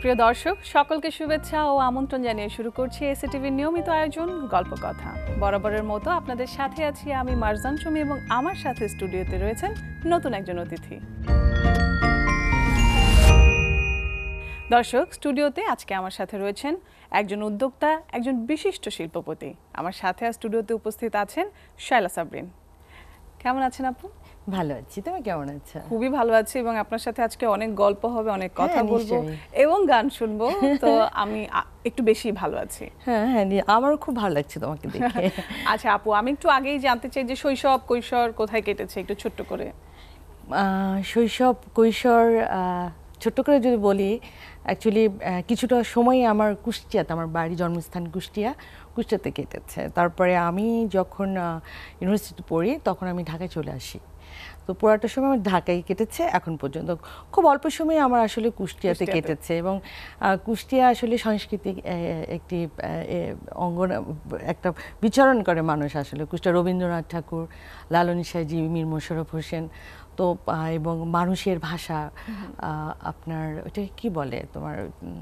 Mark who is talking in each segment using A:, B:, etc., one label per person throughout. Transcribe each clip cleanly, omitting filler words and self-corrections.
A: সুপ্রিয় দর্শক সকলকে শুভেচ্ছা ও আমন্ত্রণ জানিয়ে শুরু করছি এসএটিভির নিয়মিত আয়োজন গল্প কথা। বরাবরের মতো আপনাদের সাথে আছি আমি মারজান সুমি এবং আমার সাথে স্টুডিওতে রয়েছেন নতুন একজন অতিথি। দর্শক, স্টুডিওতে আজকে আমার সাথে রয়েছেন একজন উদ্যোক্তা, একজন বিশিষ্ট শিল্পপতি। আমার সাথে স্টুডিওতে উপস্থিত আছেন সাইলা সাবরিন। কেমন আছেন আপু?
B: ভালো আছি, তুমি কেমন আছো?
A: খুবই ভালো আছি এবং আপনার সাথে আজকে অনেক গল্প হবে, অনেক কথা বলবো এবং গান শুনবো, তো আমি একটু বেশি ভালো আছি।
B: হ্যাঁ হ্যাঁ, আমারও খুব ভালো লাগছে তোমাকে দেখে।
A: আচ্ছা আপু, আমি একটু আগেই জানতে চাই যে শৈশব কৈশোর কোথায় কেটেছে, একটু ছোট্ট করে।
B: শৈশব কৈশোর ছোট্ট করে যদি বলি, অ্যাকচুয়ালি কিছুটা সময় আমার কুষ্টিয়াতে, আমার বাড়ি জন্মস্থান কুষ্টিয়াতে কেটেছে। তারপরে আমি যখন ইউনিভার্সিটি পড়ি তখন আমি ঢাকায় চলে আসি। তো পুরাটা সময় আমার ঢাকায় কেটেছে এখন পর্যন্ত। খুব অল্প সময় আমার আসলে কুষ্টিয়াতে কেটেছে এবং কুষ্টিয়া আসলে সাংস্কৃতিক একটি অঙ্গন, একটা বিচরণ করে মানুষ আসলে। কুষ্টিয়া রবীন্দ্রনাথ ঠাকুর, লালন সাঁইজি, মীর মোশাররফ হোসেন, তো এবং মানুষের ভাষা, আপনার ওটা কি বলে তোমার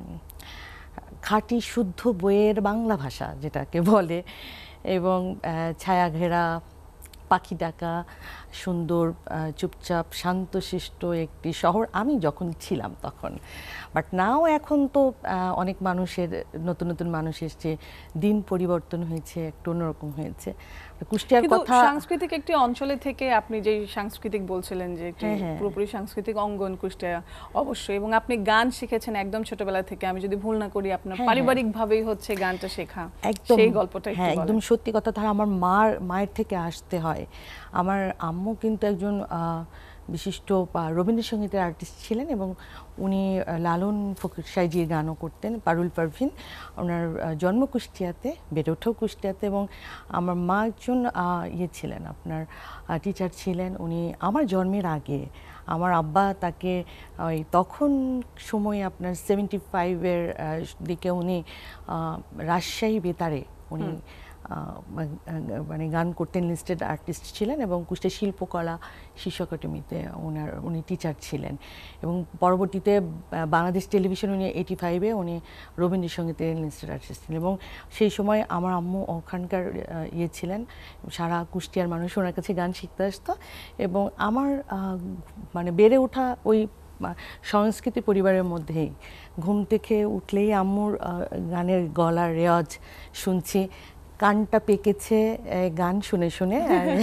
B: খাঁটি শুদ্ধ বইয়ের বাংলা ভাষা যেটাকে বলে, এবং ছায়া ঘেরা, পাখি ডাকা, সুন্দর চুপচাপ শান্তশিষ্ট একটি শহর আমি যখন ছিলাম তখন। বাট নাও এখন তো অনেক মানুষের, নতুন নতুন মানুষ এসছে, দিন পরিবর্তন হয়েছে, একটু অন্যরকম হয়েছে। কুষ্টিয়ার কথা,
A: সাংস্কৃতিক একটি অঞ্চলে থেকে আপনি যে সাংস্কৃতিক বলছিলেন যে একটি পুরোপুরি সাংস্কৃতিক অঙ্গন কুষ্টিয়া অবশ্যই, এবং আপনি গান শিখেছেন একদম ছোটবেলা থেকে, আমি যদি ভুল না করি আপনার পারিবারিক ভাবেই হচ্ছে গানটা শেখা, সেই গল্পটা একটু বলেন।
B: একদম সত্যি কথা। তারা আমার মায়ের থেকে আসতে হয়। আমার আম্মু কিন্তু একজন বিশিষ্ট রবীন্দ্রসঙ্গীতের আর্টিস্ট ছিলেন এবং উনি লালন ফকির সাঁইজির গানও করতেন। পারুল পারভিন, ওনার জন্ম কুষ্টিয়াতে, বেড়ে ওঠাও কুষ্টিয়াতে, এবং আমার মা একজন ছিলেন, আপনার টিচার ছিলেন। উনি আমার জন্মের আগে, আমার আব্বা তাকে ওই তখন সময় আপনার 75-এর দিকে উনি রাজশাহী বেতারে উনি মানে গান করতেন, লিস্টেড আর্টিস্ট ছিলেন এবং কুষ্টিয়া শিল্পকলা শিশু একাডেমিতে উনি টিচার ছিলেন। এবং পরবর্তীতে বাংলাদেশ টেলিভিশন উনি 85-এ উনি রবীন্দ্রসঙ্গীতের লিস্টেড আর্টিস্ট ছিলেন। এবং সেই সময় আমার আম্মু ওখানকার ছিলেন, সারা কুষ্টিয়ার মানুষ ওনার কাছে গান শিখতে আসতো। এবং আমার মানে বেড়ে ওঠা ওই সংস্কৃতি পরিবারের মধ্যেই। ঘুম থেকে উঠলেই আম্মুর গানের গলার রেওয়াজ শুনছি, কানটা পেকেছে গান শুনে শুনে।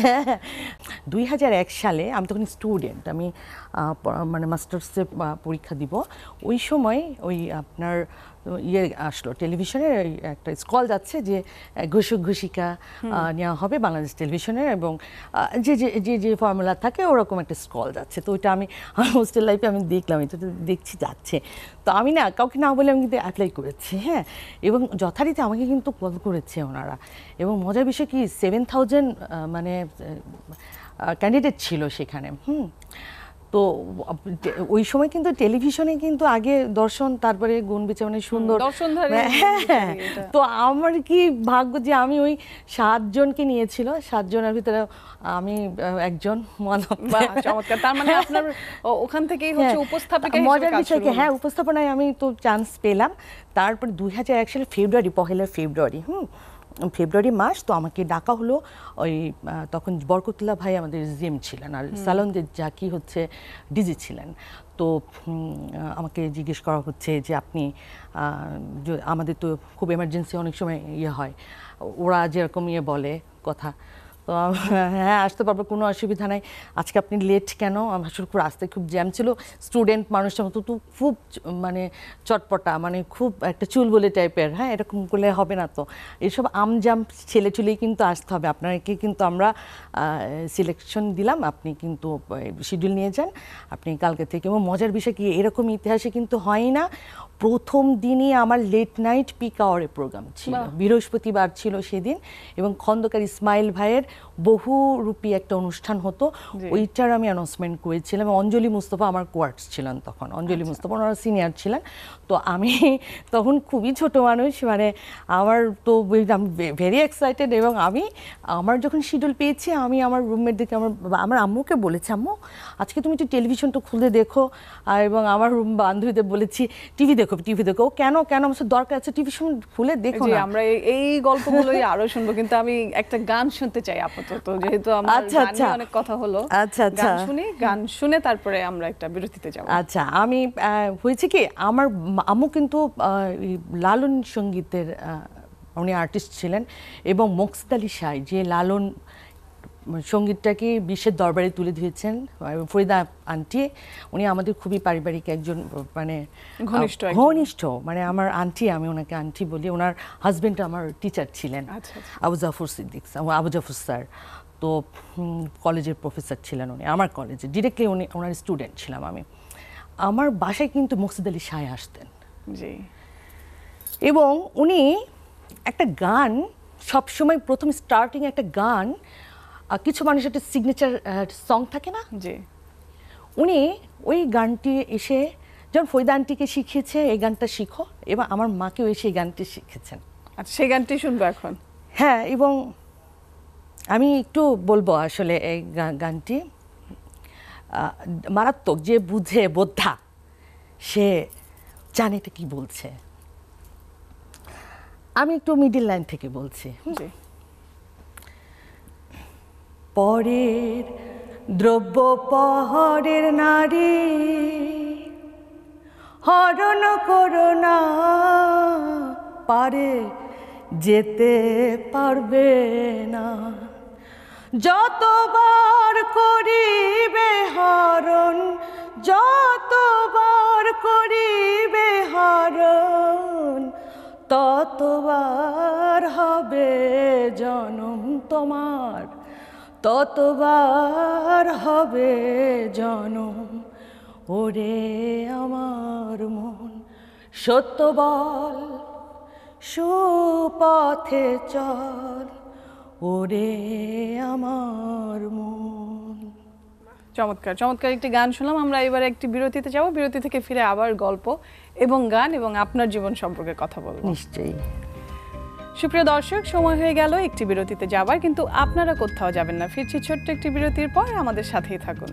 B: 2001 সালে আমি তখন স্টুডেন্ট, আমি মানে মাস্টার্সে পরীক্ষা দিব। ওই সময় ওই আপনার আসলো টেলিভিশনের একটা স্কল যাচ্ছে যে ঘোষক ঘোষিকা নেওয়া হবে বাংলাদেশ টেলিভিশনের, এবং যে যে যে ফর্মুলা থাকে ওরকম একটা স্কল যাচ্ছে। তো ওইটা আমি আমার হোস্টেল লাইফে আমি দেখলাম, এটা দেখছি যাচ্ছে। তো আমি না কাউকে না বলে আমি কিন্তু অ্যাপ্লাই করেছি, হ্যাঁ। এবং যথারীতি আমাকে কিন্তু কল করেছে ওনারা, এবং মজার বিষয় কি 7000 মানে ক্যান্ডিডেট ছিল সেখানে। তো ওই সময় কিন্তু টেলিভিশনে কিন্তু আগে দর্শন, তারপরে গুণ বিচার, মানে সুন্দর। তো আমার কি ভাগ্য যে আমি ওই 7 জনকে নিয়েছিল, 7 জনের ভিতরে আমি একজন।
A: চমৎকার। তার মানে আপনার ওখান থেকেই হচ্ছে উপস্থাপিকা হিসেবে
B: মজার বিষয় কি, হ্যাঁ, উপস্থাপনায় আমি তো চান্স পেলাম। তারপরে 2001 সালে ফেব্রুয়ারি, 1 ফেব্রুয়ারি, ফেব্রুয়ারি মাস, তো আমাকে ডাকা হলো। ওই তখন বরকতুল্লাহ ভাই আমাদের জিএম ছিলেন, আর সালনদের জাকি হচ্ছে ডিজি ছিলেন। তো আমাকে জিজ্ঞেস করা হচ্ছে যে আপনি, আমাদের তো খুব এমার্জেন্সি অনেক সময় হয়, ওরা যেরকম বলে কথা, তো হ্যাঁ আসতে পারবো, কোনো অসুবিধা নাই। আজকে আপনি লেট কেন? আসলে খুব রাস্তায় খুব জ্যাম ছিল, স্টুডেন্ট মানুষের মতো তো খুব মানে চটপটা, মানে খুব একটা চুলবুলি টাইপের, হ্যাঁ, এরকম করলে হবে না। তো এইসব আমজাম ছেলে চুলেই কিন্তু আসতে হবে, আপনাকে কিন্তু আমরা সিলেকশন দিলাম, আপনি কিন্তু শিডিউল নিয়ে যান, আপনি কালকে থেকে। এবং মজার বিষয় কি, এরকম ইতিহাসে কিন্তু হয় না। প্রথম দিনই আমার লেট নাইট পিক আওয়ারে প্রোগ্রাম ছিল, বৃহস্পতিবার ছিল সেদিন, এবং খন্দকার ইসমাইল ভাইয়ের বহুরূপী একটা অনুষ্ঠান হতো, ওইটার আমি অ্যানাউন্সমেন্ট করেছিলাম। অঞ্জলি মুস্তফা আমার কোয়ার্টস ছিলেন তখন, অঞ্জলি মুস্তফা ওনারা সিনিয়র ছিলেন। তো আমি তখন খুবই ছোট মানুষ, মানে আমার তো ভেরি এক্সাইটেড, এবং আমার যখন শিডিউল পেয়েছি আমি আমার রুমমেট দেখে আমার আম্মুকে বলেছি, আম্মু আজকে তুমি একটু টেলিভিশনটা খুলে দেখো, এবং আমার বান্ধবীদের বলেছি টিভি দেখো টিভি দেখো। কেন কেন আমার দরকার আছে, টিভি খুলে দেখো না।
A: আমরা এই গল্পগুলোই আরো শুনবো, কিন্তু আমি একটা গান শুনতে চাই আপাতত, যেহেতু আমার গানে অনেক কথা হলো। গান শুনে তারপরে আমরা একটা বিরতিতে যাব।
B: আচ্ছা, আমি হয়েছে কি, আমার আম্মু কিন্তু লালন সঙ্গীতের উনি আর্টিস্ট ছিলেন, এবং মকসুদ আলী শাহ যে লালন সঙ্গীতটাকে বিশ্বের দরবারে তুলে ধরেছেন, ফরিদা আন্টি, উনি আমাদের খুবই পারিবারিক একজন, মানে ঘনিষ্ঠ, মানে আমার আন্টি, আমি ওনাকে আন্টি বলি। ওনার হাজবেন্ড আমার টিচার ছিলেন, আবু জাফর সিদ্দিক, আবু জাফর স্যার। তো কলেজের প্রফেসর ছিলেন উনি, আমার কলেজে ডিরেক্টলি ওনার স্টুডেন্ট ছিলাম আমি। আমার বাসায় কিন্তু মকসুদ আলী শাহ আসতেন, এবং উনি একটা গান সবসময় প্রথম স্টার্টিং একটা গান, কিছু মানুষের একটা সিগনেচার সং থাকে না, উনি ওই গানটি এসে যেমন ফরিদা আন্টিকে শিখিয়েছে এই গানটা শিখো, এবং আমার মাকেও এসে এই গানটি শিখেছেন।
A: আচ্ছা, সেই গানটি শুনবো এখন।
B: হ্যাঁ, এবং আমি একটু বলবো আসলে এই গানটি মারাত্মক, যে বুঝে বোদ্ধা সে জানে এটা কি বলছে। আমি একটু মিডিল লাইন থেকে বলছি। পরের দ্রব্য পহরের নারী হরণ করো না, পারে যেতে পারবে না। যতবার করিবে হরণ, যতবার করিবে হরণ, ততবার হবে জনম তোমার, ততবার হবে জনম। ওরে আমার মন সত্য বল, সুপথে চল, ওরে আমার মন।
A: চমৎকার চমৎকার একটি গান শুনলাম আমরা। এবারে একটি বিরতিতে যাব, বিরতি থেকে ফিরে আবার গল্প এবং গান এবং আপনার জীবন সম্পর্কে কথা বলবো।
B: নিশ্চয়ই।
A: সুপ্রিয় দর্শক, সময় হয়ে গেল একটি বিরতিতে যাবার, কিন্তু আপনারা কোথাও যাবেন না। ফিরছি ছোট্ট একটি বিরতির পর, আমাদের সাথেই থাকুন।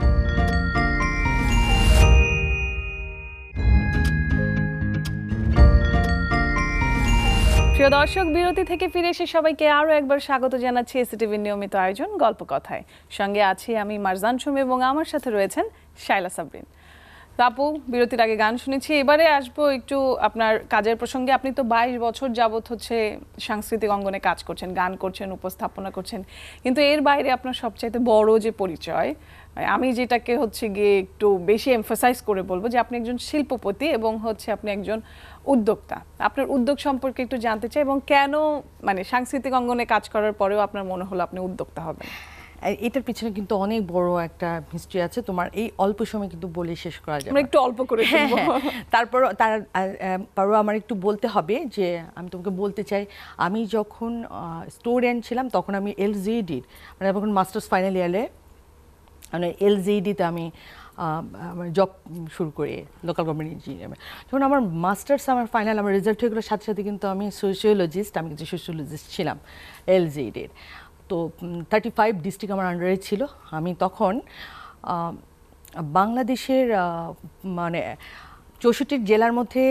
A: প্রিয় দর্শক, বিরতি থেকে ফিরে এসে সবাইকে আরও একবার স্বাগত জানাচ্ছি এসএটিভির নিয়মিত আয়োজন গল্প কথায়। সঙ্গে আছি আমি মারজান সুমি, এবং আমার সাথে রয়েছেন শাইলা সাবরিন। আপু, বিরতির আগে গান শুনেছি, এবারে আসবো একটু আপনার কাজের প্রসঙ্গে। আপনি তো 22 বছর যাবত হচ্ছে সাংস্কৃতিক অঙ্গনে কাজ করছেন, গান করছেন, উপস্থাপনা করছেন, কিন্তু এর বাইরে আপনার সবচাইতে বড় যে পরিচয়, আমি যেটাকে হচ্ছে গিয়ে একটু বেশি এমফাসাইজ করে বলবো, যে আপনি একজন শিল্পপতি এবং হচ্ছে আপনি একজন উদ্যোক্তা। আপনার উদ্যোগ সম্পর্কে একটু জানতে চাই, এবং কেন মানে সাংস্কৃতিক অঙ্গনে কাজ করার পরেও আপনার মনে হলো আপনি উদ্যোক্তা হবেন।
B: এটার পিছনে কিন্তু অনেক বড় একটা হিস্ট্রি আছে, তোমার এই অল্প সময় কিন্তু বলে শেষ করা যাবে
A: না, একটু অল্প করে শুনবো।
B: তারপরও আমার একটু বলতে হবে যে আমি তোমাকে বলতে চাই, আমি যখন স্টুডেন্ট ছিলাম তখন আমি এলজিইডির, মানে যখন মাস্টার্স ফাইনাল ইয়ারে, মানে এলজিইডিতে আমি জব শুরু করি, লোকাল গভর্নমেন্ট ইঞ্জিনিয়ার। যখন আমার মাস্টার্স আমার ফাইনাল আমার রেজাল্ট হয়ে গেলোর সাথে সাথে কিন্তু আমি আমি কিছু সোশিওলজিস্ট ছিলাম এলজিইডির। তো 35 ডিস্ট্রিক্ট আমার আন্ডারে ছিল। আমি তখন বাংলাদেশের মানে 64 জেলার মধ্যে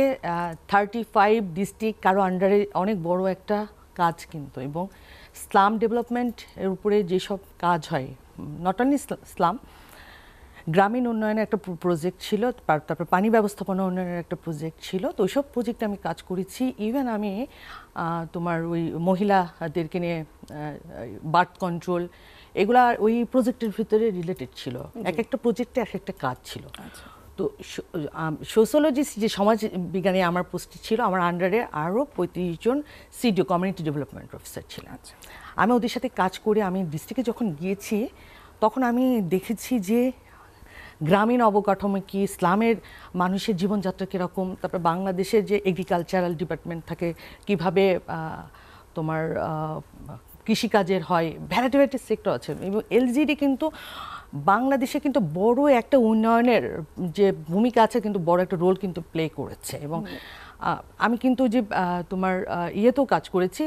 B: 35 ডিস্ট্রিক্ট কারো আন্ডারে অনেক বড় একটা কাজ কিন্তু, এবং স্লাম ডেভেলপমেন্টের উপরে যেসব কাজ হয়, নট অনলি স্লাম, গ্রামীণ উন্নয়নের একটা প্রজেক্ট ছিল, তারপর পানি ব্যবস্থাপনা উন্নয়নের একটা প্রজেক্ট ছিল। তো ওইসব প্রজেক্টে আমি কাজ করেছি। ইভেন আমি তোমার ওই মহিলাদেরকে নিয়ে বার্থ কন্ট্রোল, এগুলা ওই প্রজেক্টের ভিতরে রিলেটেড ছিল। এক একটা প্রজেক্টে এক একটা কাজ ছিল। তো সোশ্যোলজিস্ট যে সমাজ বিজ্ঞানী আমার পোস্টে ছিল, আমার আন্ডারে আরও 35 জন সিডিও কমিউনিটি ডেভেলপমেন্ট অফিসার ছিলেন। আমি ওদের সাথে কাজ করে আমি ডিস্ট্রিক্টে যখন গিয়েছি তখন আমি দেখেছি যে গ্রামীণ অবকাঠামো কি, ইসলামের মানুষের জীবনযাত্রা কীরকম, তারপর বাংলাদেশের যে এগ্রিকালচারাল ডিপার্টমেন্ট থাকে কিভাবে তোমার কৃষিকাজের হয়, ভ্যারাইটি সেক্টর আছে এবং এলজিডি কিন্তু বাংলাদেশে কিন্তু বড় একটা উন্নয়নের যে ভূমিকা আছে কিন্তু বড় একটা রোল কিন্তু প্লে করেছে। এবং আমি কিন্তু যে তোমার ইয়েতেও কাজ করেছি,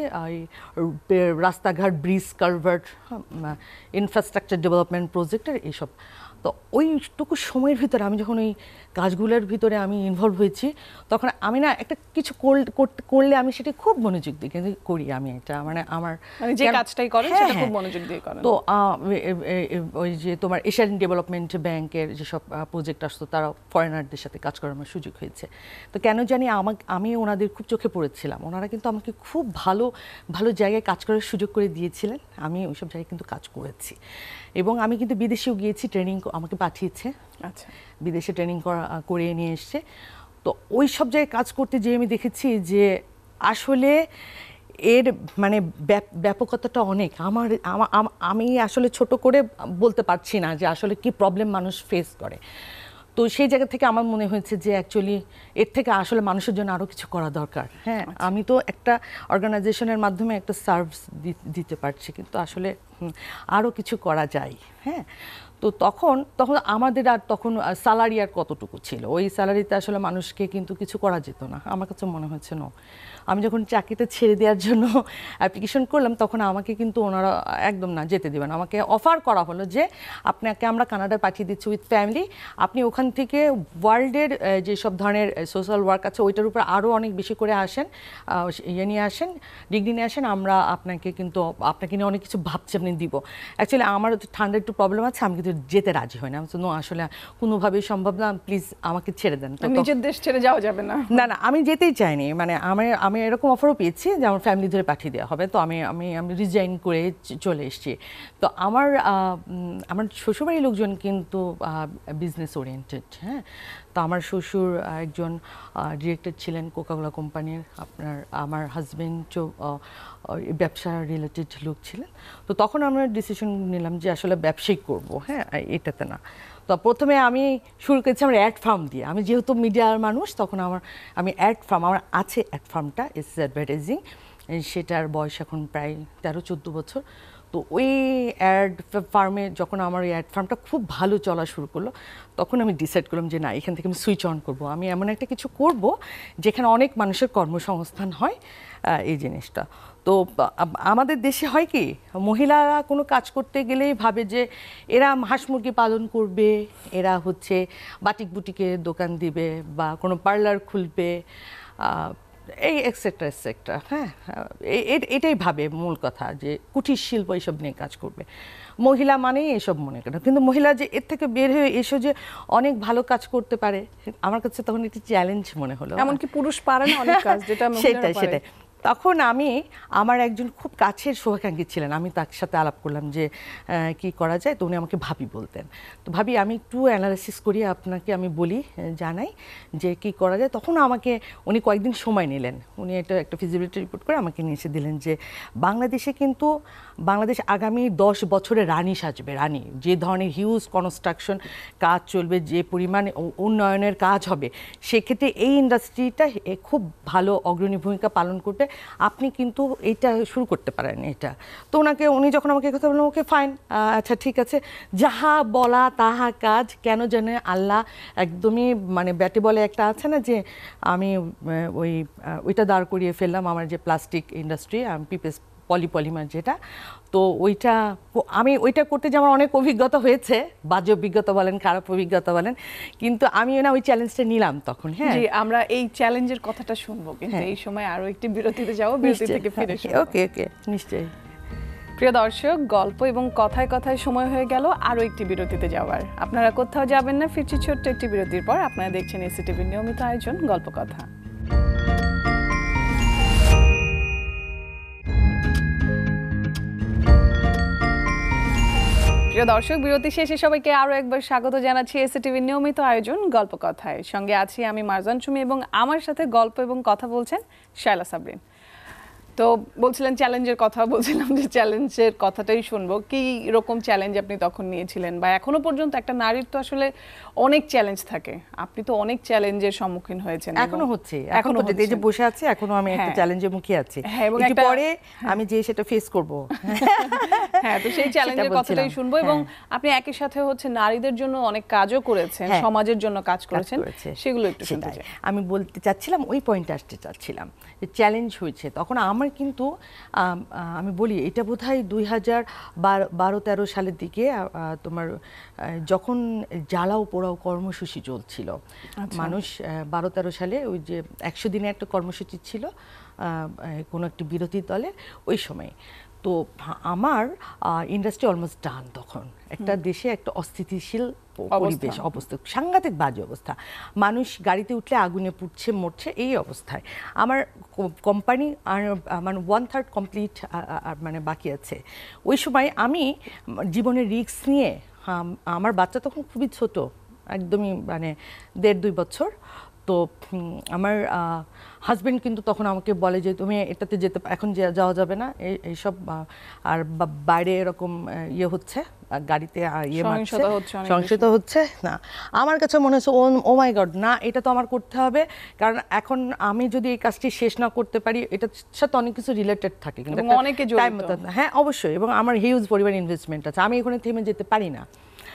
B: রাস্তাঘাট, ব্রিজ, কালভার্ট, ইনফ্রাস্ট্রাকচার ডেভেলপমেন্ট প্রজেক্টের এইসব। তো ওইটুকু সময়ের ভিতরে আমি যখন ওই কাজগুলোর ভিতরে আমি ইনভলভ হয়েছি, তখন আমি না একটা কিছু করলে আমি সেটা খুব মনোযোগ দিয়ে কিন্তু করি। আমি এটা মানে আমার
A: যে কাজটাই করেন সেটা খুব মনোযোগ দিয়ে করেন।
B: তো ওই যে তোমার এশিয়ান ডেভেলপমেন্ট ব্যাংকের যেসব প্রজেক্ট আসতো, তারা ফরেনারদের সাথে কাজ করার আমার সুযোগ হয়েছে। তো কেন জানি আমি ওনাদের খুব চোখে পড়েছিলাম। ওনারা কিন্তু আমাকে খুব ভালো ভালো জায়গায় কাজ করার সুযোগ করে দিয়েছিলেন। আমি ওইসব জায়গায় কিন্তু কাজ করেছি এবং আমি কিন্তু বিদেশেও গিয়েছি, ট্রেনিং আমাকে পাঠিয়েছে। আচ্ছা, বিদেশে ট্রেনিং করে নিয়ে এসছে। তো ওই সব জায়গায় কাজ করতে যেয়ে আমি দেখেছি যে আসলে এর মানে ব্যাপকতাটা অনেক। আমি আসলে ছোট করে বলতে পারছি না যে আসলে কি প্রবলেম মানুষ ফেস করে। তো সেই জায়গা থেকে আমার মনে হয়েছে যে অ্যাকচুয়ালি এর থেকে আসলে মানুষের জন্য আরও কিছু করা দরকার। হ্যাঁ, আমি তো একটা অর্গানাইজেশনের মাধ্যমে একটা সার্ভিস দিতে পারছি, কিন্তু আসলে আরও কিছু করা যায়। হ্যাঁ, তো তখন আমাদের আর তখন স্যালারি আর কতটুকু ছিল, ওই স্যালারিতে আসলে মানুষকে কিন্তু কিছু করা যেত না। আমার কাছে মনে হচ্ছে না। আমি যখন চাকরিটা ছেড়ে দেওয়ার জন্য অ্যাপ্লিকেশন করলাম, তখন আমাকে কিন্তু ওনারা একদম না যেতে দেবেন। আমাকে অফার করা হলো যে আপনাকে আমরা কানাডায় পাঠিয়ে দিচ্ছি উইথ ফ্যামিলি, আপনি ওখান থেকে ওয়ার্ল্ডের যেসব ধরনের সোশ্যাল ওয়ার্ক আছে ওইটার উপর আরও অনেক বেশি করে আসেন, ইয়ে নিয়ে আসেন, ডিগ্রি নিয়ে আসেন, আমরা আপনাকে নিয়ে অনেক কিছু ভাবছি আপনি দিব। অ্যাকচুয়ালি আমার ঠান্ডা একটু প্রবলেম আছে, আমি কিন্তু যেতে রাজি হয় না। আমি নো, আসলে কোনোভাবেই সম্ভব না, প্লিজ আমাকে ছেড়ে দেন।
A: নিজের দেশ ছেড়ে যাওয়া যাবে না।
B: না, আমি যেতেই চাইনি। মানে আমি এরকম অফারও পেয়েছি যে আমার ফ্যামিলি ধরে পাঠিয়ে দেওয়া হবে। তো আমি রিজাইন করে চলে এসেছি। তো আমার শ্বশুরবাড়ির লোকজন কিন্তু বিজনেস ওরিয়েন্টেড। হ্যাঁ, তো আমার শ্বশুর একজন ডিরেক্টর ছিলেন কোকাকোলা কোম্পানির। আমার হাজব্যান্ডও ব্যবসা রিলেটেড লোক ছিলেন। তো তখন আমরা ডিসিশন নিলাম যে আসলে ব্যবসায়ী করব। হ্যাঁ, এটাতে না। তো প্রথমে আমি শুরু করেছি আমার অ্যাড ফার্ম দিয়ে। আমি যেহেতু মিডিয়ার মানুষ, তখন আমি অ্যাড ফার্ম, আমার আছে অ্যাড ফার্মটা, এস অ্যাডভার্টাইজিং, সেটার বয়স এখন প্রায় 13-14 বছর। তো ওই অ্যাড ফার্মে যখন আমার এই অ্যাড ফার্মটা খুব ভালো চলা শুরু করলো, তখন আমি ডিসাইড করলাম যে না, এখান থেকে আমি সুইচ অন করবো। আমি এমন একটা কিছু করব যেখানে অনেক মানুষের কর্মসংস্থান হয়, এই জিনিসটা। তো আমাদের দেশে হয় কি, মহিলারা কোনো কাজ করতে গেলেই ভাবে যে এরা হাঁস মুরগি পালন করবে, এরা হচ্ছে বাটিক বুটিকের দোকান দিবে বা কোনো পার্লার খুলবে, এই এক্সেট্রা। হ্যাঁ, এটাই ভাবে মূল কথা, যে কুটির শিল্প এইসব নিয়ে কাজ করবে। মহিলা মানেই এসব মনে করে, কিন্তু মহিলা যে এর থেকে বের হয়ে এসে যে অনেক ভালো কাজ করতে পারে, আমার কাছে তখন একটি চ্যালেঞ্জ মনে হলো।
A: এমনকি পুরুষ পারে না অনেক কাজ, যেটা
B: সেটাই। তখন আমার একজন খুব কাছের শুভাকাঙ্ক্ষী ছিলেন, আমি তার সাথে আলাপ করলাম যে কি করা যায়। তো উনি আমাকে ভাবি বলতেন। তো ভাবি, আমি একটু অ্যানালাইসিস করি, আপনাকে আমি বলি, জানাই যে কি করা যায়। তখন উনি কয়েকদিন সময় নিলেন। উনি একটা ফিজিবিলিটি রিপোর্ট করে আমাকে নিয়ে এসে দিলেন যে বাংলাদেশ আগামী 10 বছরে রানী সাজবে। রানী, যে ধরনের হিউজ কনস্ট্রাকশন কাজ চলবে, যে পরিমাণ উন্নয়নের কাজ হবে, সেক্ষেত্রে এই ইন্ডাস্ট্রিটা খুব ভালো অগ্রণী ভূমিকা পালন করবে। আপনি কিন্তু এইটা শুরু করতে পারেন এটা। তো উনি যখন আমাকে কথা বললেন, ওকে ফাইন, আচ্ছা ঠিক আছে, যাহা বলা তাহা কাজ। কেন জানে আল্লাহ একদমই মানে ব্যাটে বলে একটা আছে না, যে আমি ওইটা দাঁড় করিয়ে ফেললাম। আমার যে প্লাস্টিক ইন্ডাস্ট্রি, পিপেস পলিমার যেটা, তো আমি ওইটা করতে যে আমার অনেক অভিজ্ঞতা হয়েছে, বাজে অভিজ্ঞতা বলেন, খারাপ অভিজ্ঞতা বলেন, কিন্তু আমি ওই চ্যালেঞ্জটা নিলাম তখন। হ্যাঁ,
A: আমরা এই চ্যালেঞ্জের কথাটা শুনবো, কিন্তু এই সময় আরো একটি বিরতিতে যাবো, বিরতি থেকে ফিরে এসে।
B: ওকে, নিশ্চয়ই।
A: প্রিয় দর্শক, গল্প এবং কথায় কথায় সময় হয়ে গেল আরো একটি বিরতিতে যাওয়ার। আপনারা কোথাও যাবেন না, ফিরছি ছোট্ট একটি বিরতির পর। আপনারা দেখছেন এসএটিভির নিয়মিত আয়োজন গল্প কথা। প্রিয় দর্শক, বিরতি শেষে সবাইকে আরো একবার স্বাগত জানাচ্ছি এসএটিভির নিয়মিত আয়োজন গল্প কথায়। সঙ্গে আছি আমি মারজান সুমি এবং আমার সাথে গল্প এবং কথা বলছেন শায়লা সাবরিন। তো বলছিলেন চ্যালেঞ্জের কথা, বলছিলাম যে চ্যালেঞ্জের কথাটাই শুনবো। কি রকম চ্যালেঞ্জ আপনি তখন নিয়েছিলেন, বা এখনো পর্যন্ত একটা নারীর তো আসলে অনেক চ্যালেঞ্জ থাকে, আপনি তো অনেক চ্যালেঞ্জের সম্মুখীন হয়েছেন।
B: এখনো হচ্ছে, এখনো এই যে বসে আছি এখনো আমি একটা চ্যালেঞ্জের মুখে আছি, একটু পরে আমি যে সেটা ফেস করব।
A: হ্যাঁ, তো সেই চ্যালেঞ্জের কথাটাই শুনবো। এবং আপনি একই সাথে হচ্ছে নারীদের জন্য অনেক কাজও করেছেন, সমাজের জন্য কাজ করেছেন, সেগুলো একটু শুনতে চাই।
B: আমি বলতে চাচ্ছিলাম, ওই পয়েন্টে আসতে চাচ্ছিলাম যে চ্যালেঞ্জ হয়েছে তখন আমার কিন্তু, আমি বলি এটা বোধহয় 2012-13 সালের দিকে, তোমার যখন জ্বালাও পোড়াও কর্মসূচি চলছিল, মানুষ 12-13 সালে ওই যে 100 দিনে একটা কর্মসূচি ছিল কোনো একটি বিরোধী দলের, ওই সময় তো আমার ইন্ডাস্ট্রি অলমোস্ট ডান। তখন একটা দেশে একটা অস্থিতিশীল পরিবেশ, অবস্থা সাংঘাতিক বাজে অবস্থা, মানুষ গাড়িতে উঠলে আগুনে পুড়ছে মরছে, এই অবস্থায় আমার কোম্পানি মানে 1/3 কমপ্লিট মানে বাকি আছে। ওই সময় আমি জীবনের রিস্ক নিয়ে, আমার বাচ্চা তখন খুবই ছোট, একদমই মানে 1.5-2 বছর। তো আমার হাজব্যান্ড কিন্তু তখন আমাকে বলে যে তুমি এটাতে এখন যাওয়া যাবে না, এইসব আর বাইরে এরকম ইয়ে হচ্ছে, গাড়িতে সহিংসতা হচ্ছে না। আমার কাছে মনে হচ্ছে ও মাই গড, না এটা তো আমার করতে হবে, কারণ এখন আমি যদি এই কাজটি শেষ না করতে পারি, এটার সাথে অনেক কিছু রিলেটেড থাকে কিন্তু টাইম মতো। হ্যাঁ অবশ্যই, এবং আমার হিউজ পরিমাণ ইনভেস্টমেন্ট আছে, আমি এখানে থেমে যেতে পারি না।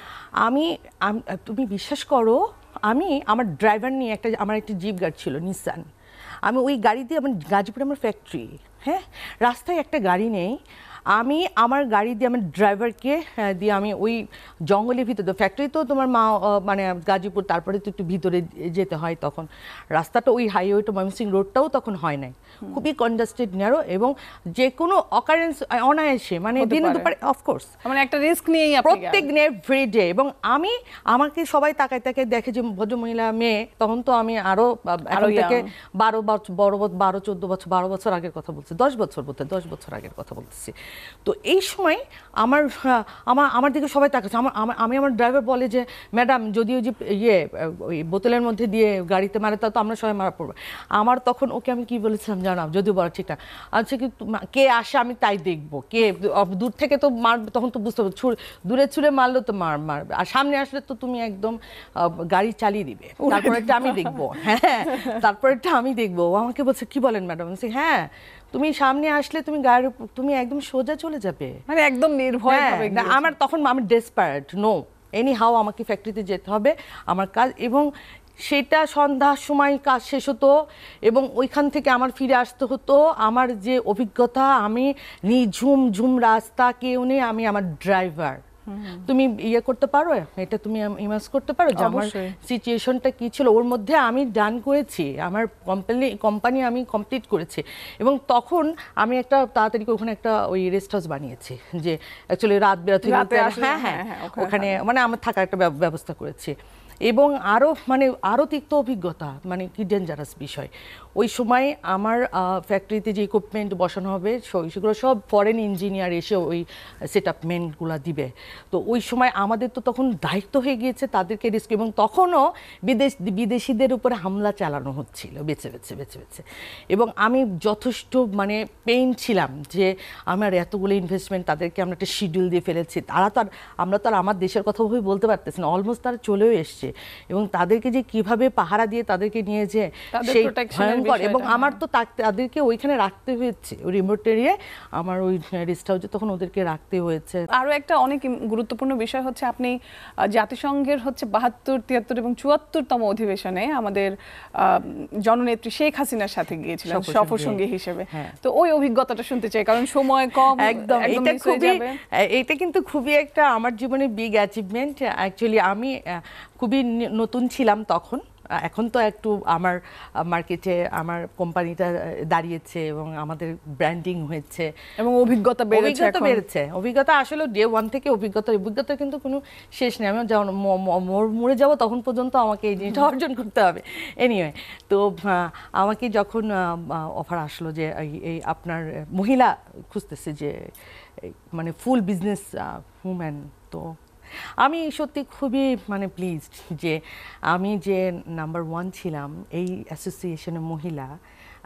B: তুমি বিশ্বাস করো, আমি আমার ড্রাইভার নিয়ে আমার একটা জিপ গাড়ি ছিল নিসান, আমি ওই গাড়ি দিয়ে, আমার গাজীপুরে আমার ফ্যাক্টরি, হ্যাঁ রাস্তায় একটা গাড়ি নেই, আমি আমার গাড়ি দিয়ে আমার ড্রাইভারকে দিয়ে আমি ওই জঙ্গলের ভিতরে, ফ্যাক্টরি তো তোমার মানে গাজীপুর, তারপরে তো একটু ভিতরে যেতে হয়, তখন রাস্তাটা ওই হাইওয়েটা ময়মনসিংহ রোডটাও তখন হয় নাই, খুবই কনজাস্টেড ন্যারো, এবং যে কোনো অকারেন্স অনায়াসে মানে দিনে দুপুরে অফকোর্স
A: মানে একটা রিস্ক নিয়েই
B: প্রত্যেক দিন এভরি ডে। এবং আমাকে সবাই তাকায় দেখে যে ভদ্রমহিলা মেয়ে, তখন তো আমি আরো এখন থেকে 12 বছর আগের কথা বলছি, 10 বছর আগের কথা বলতেছি। তো এই সময় আমার দিকে সবাই তাকাচ্ছে, আমি আমার ড্রাইভার বলে যে ম্যাডাম যদি ওই যে ওই বোতলের মধ্যে দিয়ে গাড়িতে মারে, তা তো আমরা সবাই মারা পড়বো। আমার তখন ওকে আমি কি বলেছিলাম জানাব, যদিও বলা ঠিক না, আচ্ছা কি কে আসে আমি তাই দেখবো, কে দূর থেকে তো মারবে, তখন তো বুঝতে হবে, দূরে ছুঁড়ে মারলো তো মারবে, আর সামনে আসলে তো তুমি একদম গাড়ি চালিয়ে দিবে, তারপরেরটা আমি দেখবো। হ্যাঁ তারপরেরটা আমি দেখবো। ও আমাকে বলছে কি বলেন ম্যাডাম, হ্যাঁ তুমি সামনে আসলে তুমি একদম সোজা চলে যাবে,
A: মানে একদম নির্ভয় ভাবে।
B: আমার তখন আমি ডেসপারেট, নো এনি হাউ আমাকে ফ্যাক্টরিতে যেতে হবে, আমার কাজ। এবং সেটা সন্ধ্যার সময় কাজ শেষ হতো, এবং ওইখান থেকে আমার ফিরে আসতে হতো। আমার যে অভিজ্ঞতা, আমি ঝুম রাস্তা, কেউ নেই, আমি আমার ড্রাইভার। তুমি ইয়ে করতে পারো, এটা তুমি ইমাজ করতে পারো যে আমার সিচুয়েশনটা কি ছিল। ওর মধ্যে আমি ডান করেছি, আমার কোম্পানি আমি কমপ্লিট করেছি। এবং তখন আমি একটা তাড়াতাড়ি ওখানে একটা ওই রেস্ট হাউস বানিয়েছি, যে অ্যাকচুয়ালি রাত বেরোতে, হ্যাঁ ওখানে মানে আমার থাকার একটা ব্যবস্থা করেছি। এবং আরও তিক্ত অভিজ্ঞতা, মানে কি ডেঞ্জারাস বিষয়। ওই সময় আমার ফ্যাক্টরিতে যে ইকুইপমেন্ট বসানো হবে সেগুলো সব ফরেন ইঞ্জিনিয়ার এসে ওই সেটআপমেন্টগুলো দিবে। তো ওই সময় আমাদের তো তখন দায়িত্ব হয়ে গিয়েছে তাদেরকে রেস্কিউ, এবং তখনও বিদেশিদের উপরে হামলা চালানো হচ্ছিল বেছে বেছে। এবং আমি যথেষ্ট মানে পেইন ছিলাম যে আমার এতগুলো ইনভেস্টমেন্ট, তাদেরকে আমরা একটা শিডিউল দিয়ে ফেলেছি, আমরা তো আর আমার দেশের কথা ভাবে বলতে পারতেছি না, অলমোস্ট তারা চলেও এসছে। এবং তাদেরকে যে কিভাবে পাহারা দিয়ে তাদেরকে নিয়ে যে সেই ভয়ঙ্কর, এবং আমার তো তাদেরকে ওইখানে রাখতে হয়েছে, ওই রিমোট এরিয়ায় আমার ওই রেস্ট হাউসে তখন ওদেরকে রাখতে হয়েছে।
A: আরও একটা অনেক গুরুত্বপূর্ণ বিষয় হচ্ছে, আপনি জাতিসংঘের হচ্ছে 72, 73 এবং 74তম অধিবেশনে আমাদের জননেত্রী শেখ হাসিনার সাথে গিয়েছিলেন সফরসঙ্গী হিসেবে। তো ওই অভিজ্ঞতাটা শুনতে চাই, কারণ সময় কম।
B: একদম এটা কিন্তু খুবই একটা আমার জীবনে বিগ অ্যাচিভমেন্ট। অ্যাকচুয়ালি আমি খুবই নতুন ছিলাম তখন, এখন তো একটু আমার মার্কেটে আমার কোম্পানিটা দাঁড়িয়েছে এবং আমাদের ব্র্যান্ডিং হয়েছে এবং অভিজ্ঞতা বেড়েছে। অভিজ্ঞতা আসলে ডে ওয়ান থেকে অভিজ্ঞতা কিন্তু কোনো শেষ নেই। আমি যেমন মরে যাবো তখন পর্যন্ত আমাকে এই জিনিসটা অর্জন করতে হবে। এনিওয়ে, তো আমাকে যখন অফার আসলো যে এই আপনার মহিলা খুঁজতেছে যে মানে ফুল বিজনেস উম্যান, তো আমি সত্যি খুবই মানে প্লিজড যে আমি যে নাম্বার 1 ছিলাম এই অ্যাসোসিয়েশনের মহিলা,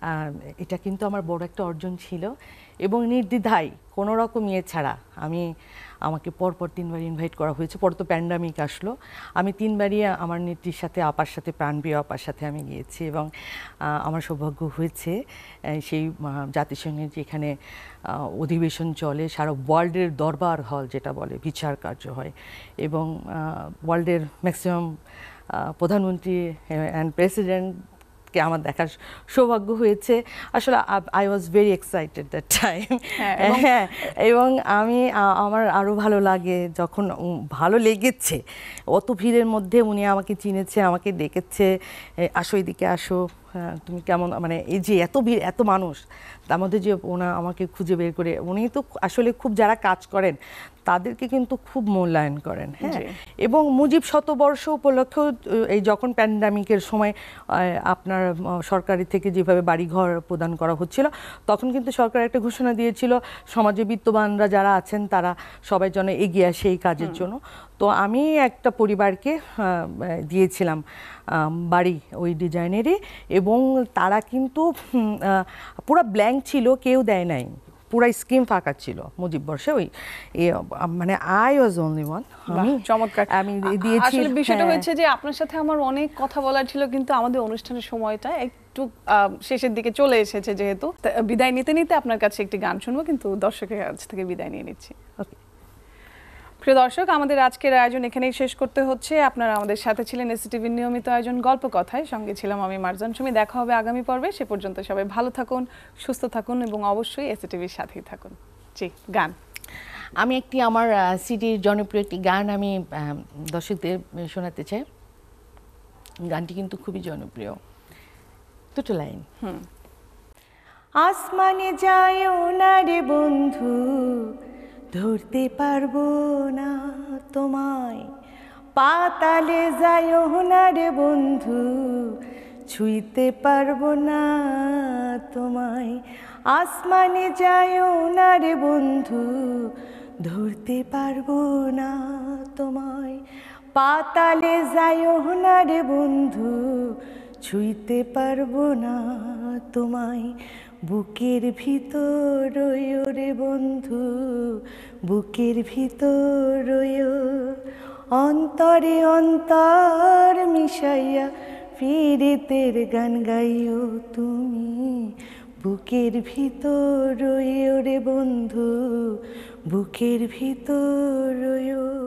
B: এটা কিন্তু আমার বড় একটা অর্জন ছিল এবং নির্দ্বিধায় কোনো রকম ইয়ে ছাড়া আমাকে পরপর 3বার ইনভাইট করা হয়েছে। পরে তো প্যান্ডামিক আসলো, আমি 3বারই আমার নেত্রীর সাথে, আপার সাথে, প্রাণপ্রিয় আপার সাথে আমি গিয়েছি এবং আমার সৌভাগ্য হয়েছে সেই জাতিসংঘের যেখানে অধিবেশন চলে, সারা ওয়ার্ল্ডের দরবার হল যেটা বলে, বিচার কার্য হয় এবং ওয়ার্ল্ডের ম্যাক্সিমাম প্রধানমন্ত্রী অ্যান্ড প্রেসিডেন্টকে আমার দেখার সৌভাগ্য হয়েছে। আসলে I was very excited that time. হ্যাঁ, এবং আমার আরও ভালো লাগে যখন ভালো লেগেছে অত ভিড়ের মধ্যে উনি আমাকে চিনেছে, আমাকে ডেকেছে, আসো এদিকে আসো, তুমি কেমন, মানে এই যে এত ভিড়, এত মানুষ, তার মধ্যে যে আমাকে খুঁজে বের করে, উনি তো আসলে খুব যারা কাজ করেন তাদেরকে কিন্তু খুব মূল্যায়ন করেন। হ্যাঁ, এবং মুজিব শতবর্ষ উপলক্ষেও এই যখন প্যান্ডামিকের সময় আপনার সরকারি থেকে যেভাবে বাড়িঘর প্রদান করা হচ্ছিল, তখন কিন্তু সরকার একটা ঘোষণা দিয়েছিল সমাজে বিত্তবানরা যারা আছেন তারা সবাই যেন এগিয়ে আসে এই কাজের জন্য। তো আমি একটা পরিবারকে দিয়েছিলাম বাড়ি ওই ডিজাইনেরই, এবং তারা কিন্তু পুরো ব্ল্যাঙ্ক ছিল, কেউ দেয় নাই, পুরো স্কিম ফাঁকা ছিল মুজিব বর্ষে। ওই মানে আই ওয়াজ অনলি ওয়ান,
A: চমৎকার,
B: আমি দিয়েছি।
A: আসলে বিষয়টা হচ্ছে যে আপনার সাথে আমার অনেক কথা বলার ছিল, কিন্তু আমাদের অনুষ্ঠানের সময়টা একটু শেষের দিকে চলে এসেছে, যেহেতু বিদায় নিতে নিতে আপনার কাছে একটি গান শুনবো, কিন্তু দর্শকের কাছ থেকে বিদায় নিয়ে নিচ্ছি। ওকে, প্রিয় দর্শক, আমাদের আজকের আয়োজন এখানেই শেষ করতে হচ্ছে। আপনারা আমাদের সাথে ছিলেন এসএটিভির নিয়মিত আয়োজন গল্প কথায়, সঙ্গে ছিলাম আমি মারজান সুমি। দেখা হবে আগামী পর্বে, সে পর্যন্ত সবাই ভালো থাকুন, সুস্থ থাকুন এবং অবশ্যই এসএটিভির সাথেই থাকুন। জি, গান
B: আমি একটি আমার সিডির জনপ্রিয় একটি গান আমি দর্শকদের শোনাতে চাই। গানটি কিন্তু খুবই জনপ্রিয়, দুটো লাইন। আসমানে যায় না রে বন্ধু, ধরতে পারবো না তোমায়, পাতালে যায় না রে বন্ধু, ছুঁইতে পারবো না তোমায়। আসমানে যায় না রে বন্ধু, ধরতে পারবো না তোমায়, পাতালে যায় না রে বন্ধু, ছুঁইতে পারবো না তোমায়। বুকের ভিতর রইও রে বন্ধু, বুকের ভিতর রইও, অন্তরে অন্তর মিশাইয়া পীড়িতের গান গাইও তুমি। বুকের ভিতর রইও রে বন্ধু, বুকের ভিতর রইও।